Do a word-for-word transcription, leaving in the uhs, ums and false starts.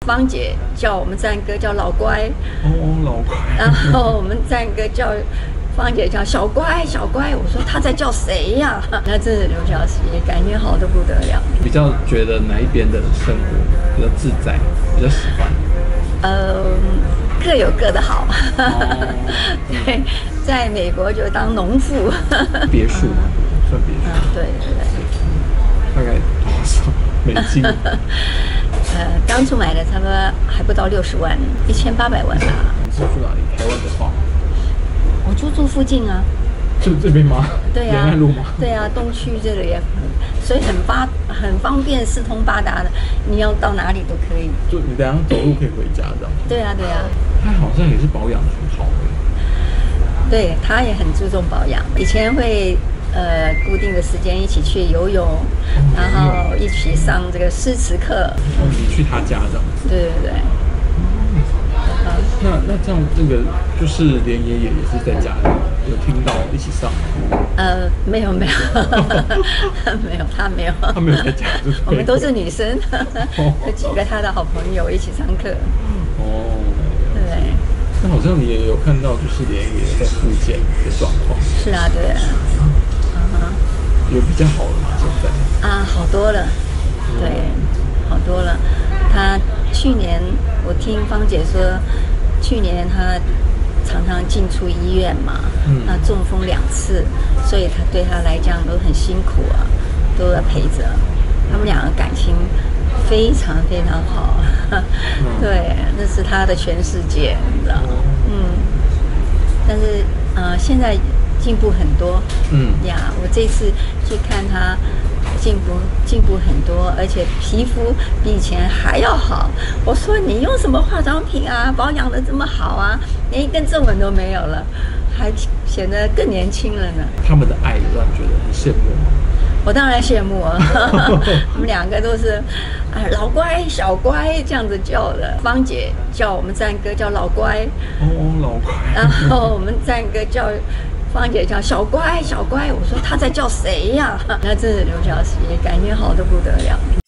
芳姐叫我们赞哥叫老乖， 哦，老乖。 然后我们赞哥叫芳姐叫小乖小乖。我说他在叫谁呀、啊？那真是刘小琪，感情好得不得了。 比较觉得哪一边的生活比较自在，比较喜欢？ 呃，各有各的好。 哦、 对，在美国就当农妇。 别墅嘛，算别墅。 嗯，对对对。 大概多少美金？ 呃，当初买的差不多还不到六十万，一千八百万吧。 你是住哪里？台湾的话， 我就住附近啊。 就这边吗？ 对呀、 延安路吗？ 对呀、啊，东区这里也很，所以很发很方便，四通八达的，你要到哪里都可以。 就你等一下走路可以回家这样。 对呀、啊，对呀、啊。 他好像也是保养很好的。 对，他也很注重保养，以前会。呃，固定的时间一起去游泳，然后一起上这个诗词课。 哦，你去他家这样子？ 对对对。 嗯、那那这样，这个就是连爷爷也是在家里有听到一起上吗？ 呃，没有没有，没有，他没有， 他没有在家。 我们都是女生，有几个他的好朋友一起上课。 哦， 对。 那好像你也有看到，就是连爷爷在复健的状况。 是啊，对啊。 有比较好了吗？现在啊，好多了，对，好多了。他去年我听芳姐说，去年他常常进出医院嘛，嗯，他中风两次，所以他对他来讲都很辛苦啊，都要陪着。他们两个感情非常非常好，嗯、对，那是他的全世界，你知道吗？嗯，但是呃，现在。进步很多，嗯呀，我这次去看他进步进步很多，而且皮肤比以前还要好。我说你用什么化妆品啊，保养的这么好啊，连一根皱纹都没有了，还显得更年轻了呢。 他们的爱让你觉得很羡慕吗？ 我当然羡慕啊，我们两个都是啊老乖小乖这样子叫的。芳姐叫我们赞哥叫老乖， 哦，老乖。 然后我们赞哥叫。芳姐叫小乖小乖，我说他在叫谁呀、啊？那真是刘小琪，感情好得不得了。